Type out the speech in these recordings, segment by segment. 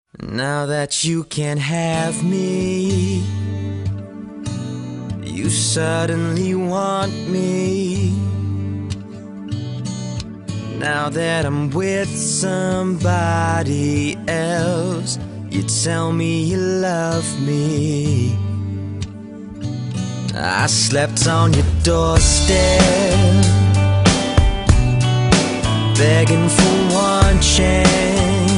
Now that you can't have me, you suddenly want me. Now that I'm with somebody else, you tell me you love me. I slept on your doorstep, begging for one chance.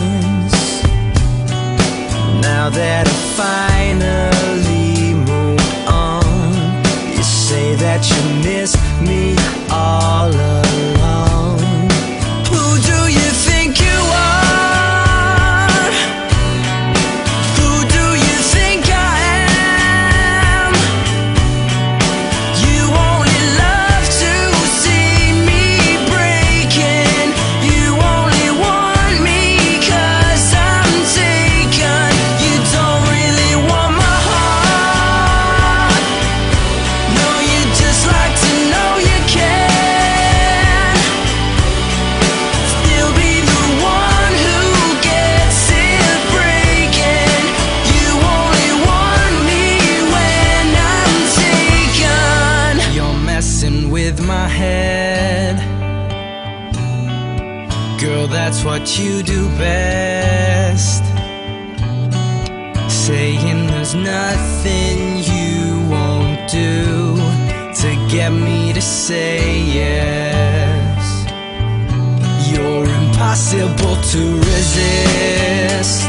Now that I finally moved on, you say that you miss me all along. Who do you think you are? Who do you think I am? You only love to see me breaking. You only want me 'cause I'm taken. You don't really want my heart. No, you just like to know you can still be the one who gets it breaking. You only want me when I'm taken. You're messing with my head, girl, that's what you do best. Saying there's nothing you won't do to get me to say yes. You're impossible to resist,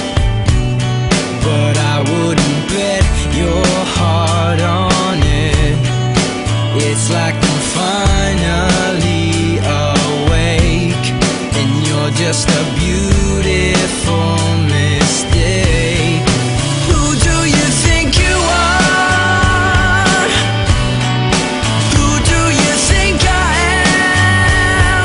but I wouldn't bet your heart on it. It's like I'm finally awake, and you're just a beautiful mistake. Who do you think you are? Who do you think I am?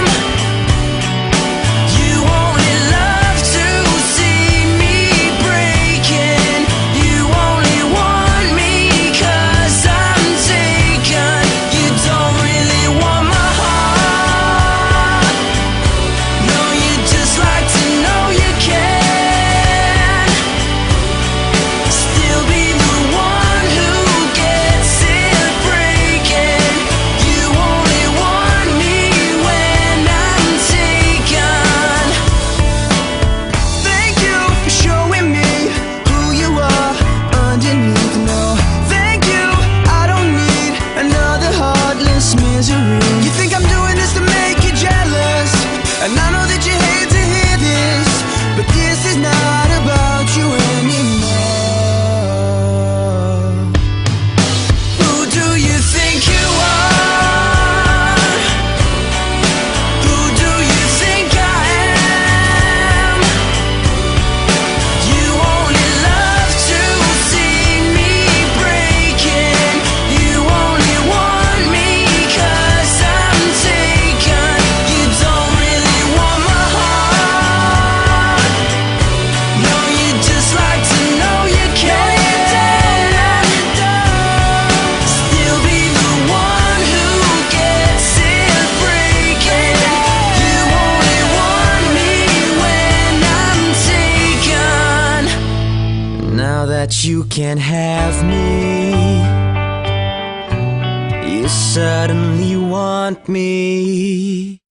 You only love to see me breaking. You only want me 'cause I'm taken. You don't really want my heart. No, you just like to know you can still be the one who gets it breaking. You only want me when I'm taken. Thank you for showing me who you are underneath. No, thank you, I don't need another heartless misery. You think I'm doing this to make you jealous, and I know that you hate to hear this, but this is not about you anymore. Who do you think you are? Who do you think I am? You only love to see me breaking. You only want me 'cause I'm taken. You don't really want my heart. No, you just like to know you can still be the one who gets it breaking. You only want me when I'm taken. Now that you can't have me, you suddenly want me.